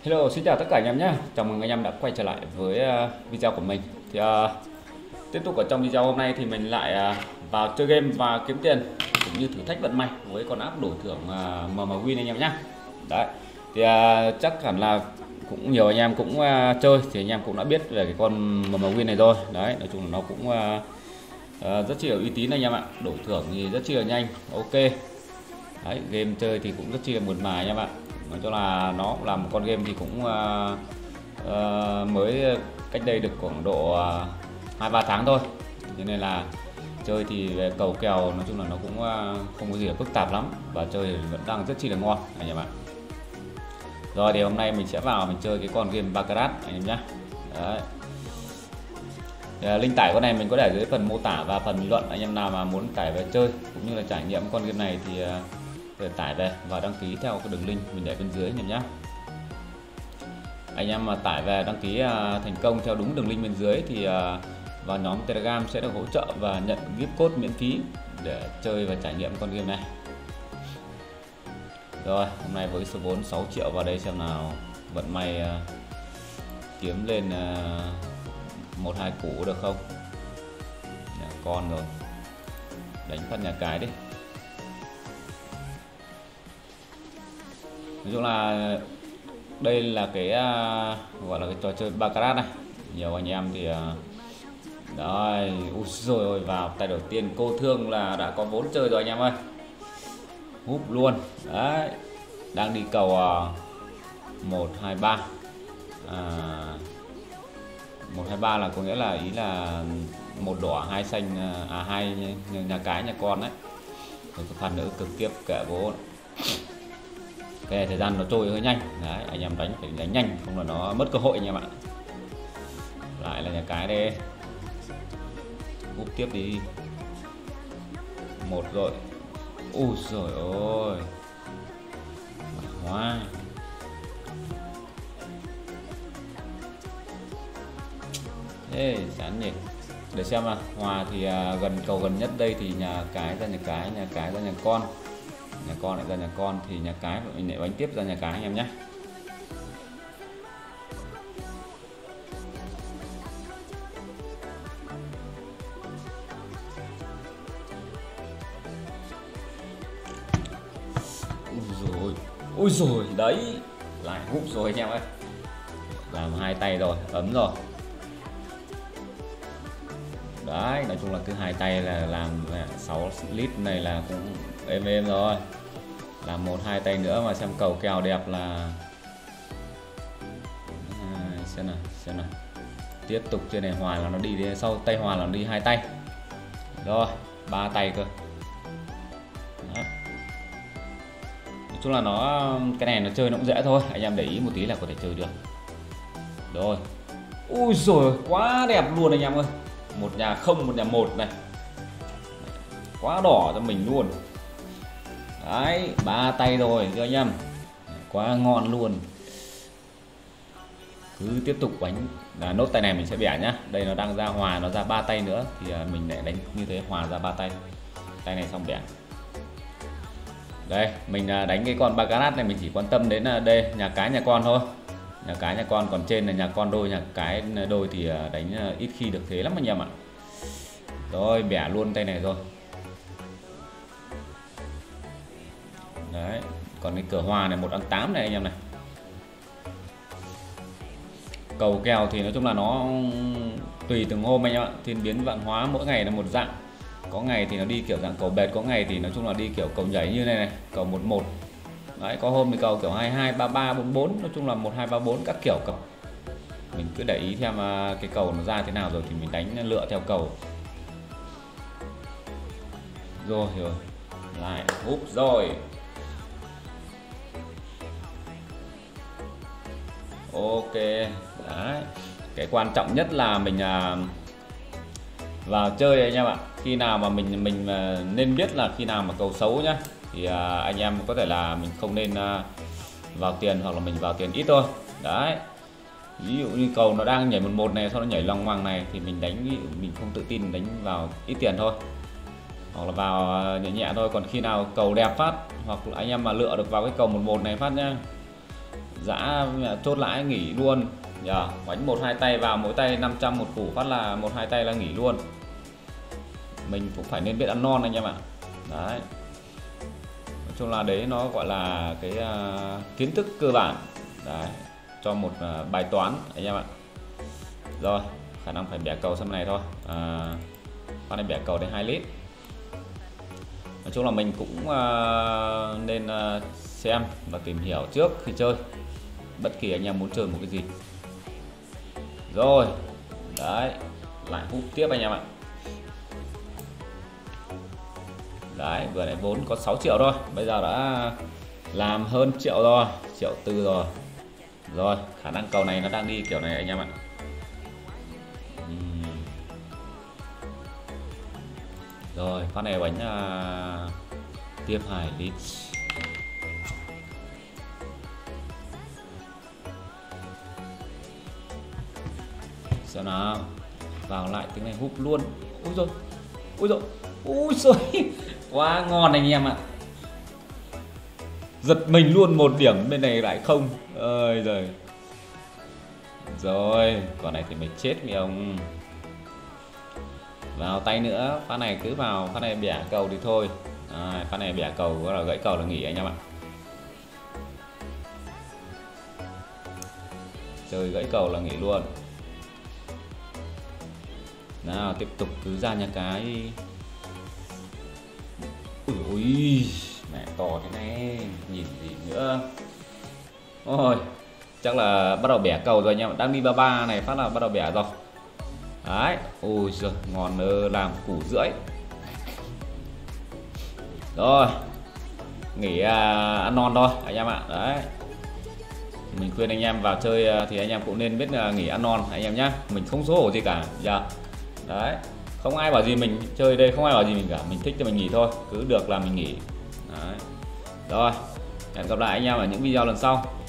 Hello, xin chào tất cả anh em nhé. Chào mừng anh em đã quay trở lại với video của mình. Tiếp tục ở trong video hôm nay thì mình lại vào chơi game và kiếm tiền cũng như thử thách vận may với con app đổi thưởng MMWin anh em nhé. Đấy. Chắc hẳn là cũng nhiều anh em cũng chơi thì anh em cũng đã biết về cái con MMWin này rồi. Đấy, nói chung là nó cũng rất chi là uy tín anh em ạ. Đổi thưởng thì rất chi là nhanh. Ok. Đấy, game chơi thì cũng rất chi là mượt mà anh em ạ. Nói cho là nó cũng là một con game thì cũng mới cách đây được khoảng độ 2-3 tháng thôi, cho nên là chơi thì về cầu kèo nói chung là nó cũng không có gì là phức tạp lắm và chơi thì vẫn đang rất chi là ngon anh em ạ. Rồi thì hôm nay mình sẽ vào mình chơi cái con game Baccarat anh em nhé. Đấy. Link tải con này mình có để dưới phần mô tả và phần bình luận, anh em nào mà muốn tải về chơi cũng như là trải nghiệm con game này thì tải về và đăng ký theo cái đường link mình để bên dưới anh em nhé. Anh em mà tải về đăng ký thành công theo đúng đường link bên dưới thì vào nhóm Telegram sẽ được hỗ trợ và nhận gift code miễn phí để chơi và trải nghiệm con game này. Rồi hôm nay với số vốn 6 triệu vào đây xem nào vận may kiếm lên 1-2 củ được không. Nhà con rồi, đánh phát nhà cái đi. Nói chung là đây là cái gọi là cái trò chơi Baccarat này, nhiều anh em thì đấy, ui rồi ôi, vào tay đầu tiên cô thương là đã có vốn chơi rồi anh em ơi, húp luôn. Đấy, đang đi cầu 1 2 3 1 2 3 là có nghĩa là ý là một đỏ hai xanh, hai nhà cái nhà con đấy. Rồi cái phần nữa cực tiếp kệ bố. Cái thời gian nó trôi hơi nhanh. Đấy, anh em đánh phải đánh nhanh không là nó mất cơ hội anh em ạ. Lại là nhà cái đây. Hút tiếp đi. Một rồi. Ui giời ơi. Hóa. Ê, chán nhỉ. Để xem nào, hòa thì gần cầu gần nhất đây thì nhà cái ra nhà cái, nhà cái ra nhà con. Nhà con lại ra nhà con thì nhà cái mình lại đánh tiếp ra nhà cái anh em nhé. Ui rồi đấy, lại húp rồi anh em ơi, làm hai tay rồi, ấm rồi. Đấy, nói chung là cứ hai tay là làm 6 lít này là cũng êm êm rồi. Làm 1-2 tay nữa mà xem cầu kèo đẹp là xem nào. Tiếp tục trên này hòa là nó đi sau tay hòa là nó đi hai tay. Rồi, 3 tay cơ. Đó. Nói chung là nó cái này nó chơi nó cũng dễ thôi, anh em để ý một tí là có thể chơi được. Rồi. Ui giời, quá đẹp luôn anh em ơi. Một nhà không, một nhà một này. Quá đỏ cho mình luôn. Đấy, 3 tay rồi cho anh em. Quá ngon luôn. Cứ tiếp tục đánh nốt tay này mình sẽ bẻ nhá. Đây nó đang ra hòa, nó ra 3 tay nữa thì mình lại đánh như thế, hòa ra 3 tay. Tay này xong bẻ. Đây, mình đánh cái con Baccarat này mình chỉ quan tâm đến đây nhà cái nhà con thôi. Nhà cái nhà con, còn trên là nhà con đôi, nhà cái đôi thì đánh ít khi được thế lắm anh em ạ. Rồi, bẻ luôn tay này rồi. Đấy, còn cái cửa hòa này 1 ăn 8 này anh em này. Cầu kèo thì nói chung là nó tùy từng hôm anh em ạ, thiên biến vạn hóa, mỗi ngày là một dạng. Có ngày thì nó đi kiểu dạng cầu bệt, có ngày thì nói chung là đi kiểu cầu nhảy như này này, cầu 11. Đấy, có hôm thì cầu kiểu 22, 33, 44, nói chung là 1 2 3 4 các kiểu cầu. Mình cứ để ý xem cái cầu nó ra thế nào rồi thì mình đánh lựa theo cầu. Rồi, lại húp rồi. Ok, đấy. Cái quan trọng nhất là mình vào chơi anh em ạ. Khi nào mà mình nên biết là khi nào mà cầu xấu nhá thì anh em có thể là mình không nên vào tiền, hoặc là mình vào tiền ít thôi. Đấy. Ví dụ như cầu nó đang nhảy 11 này, sau nó nhảy lòng hoàng này thì mình đánh, ví dụ mình không tự tin đánh vào ít tiền thôi, hoặc là vào nhẹ nhẹ thôi. Còn khi nào cầu đẹp phát, hoặc là anh em mà lựa được vào cái cầu 11 này phát nhá, dã chốt lãi nghỉ luôn nhờ. Đánh 1-2 tay vào, mỗi tay 500 một củ phát là 1-2 tay là nghỉ luôn. Mình cũng phải nên biết ăn non anh em ạ. Đấy, nói chung là đấy nó gọi là cái kiến thức cơ bản đấy, cho một bài toán anh em ạ. Rồi, khả năng phải bẻ cầu xem này thôi. Con này bẻ cầu đến 2 lít. Nói chung là mình cũng nên xem và tìm hiểu trước khi chơi, bất kỳ anh em muốn chơi một cái gì. Rồi đấy, lại hút tiếp anh em ạ. Đấy, vừa nãy vốn có 6 triệu thôi, bây giờ đã làm hơn triệu rồi, 1,4 triệu rồi. Rồi, khả năng cầu này nó đang đi kiểu này anh em ạ. Rồi, con này bánh tiếp 2 lít. Xem nào, vào lại tiếng này húp luôn. Ui rồi, ui rồi, ui rồi, quá ngon anh em ạ. Giật mình luôn, 1 điểm bên này lại không. Ơi giời. Rồi, con này thì mình chết với ông. Vào tay nữa, phát này cứ vào, phát này bẻ cầu thì thôi. Phát này bẻ cầu, là gãy cầu là nghỉ anh em ạ. Chơi gãy cầu là nghỉ luôn. Nào, tiếp tục cứ ra nhà cái. Ui, mẹ to thế này, nhìn gì nữa. Ôi, chắc là bắt đầu bẻ cầu rồi anh em ạ. Đang đi 33 này, phát là bắt đầu bẻ rồi. Đấy, ôi giời, ngon ơ, làm củ rưỡi. Rồi, nghỉ ăn non thôi anh em ạ. Đấy, mình khuyên anh em vào chơi thì anh em cũng nên biết nghỉ ăn non anh em nhá. Mình không xấu hổ gì cả giờ. Đấy, không ai bảo gì mình chơi đây, không ai bảo gì mình cả. Mình thích thì mình nghỉ thôi, cứ được là mình nghỉ. Đấy. Rồi, hẹn gặp lại anh em ở những video lần sau.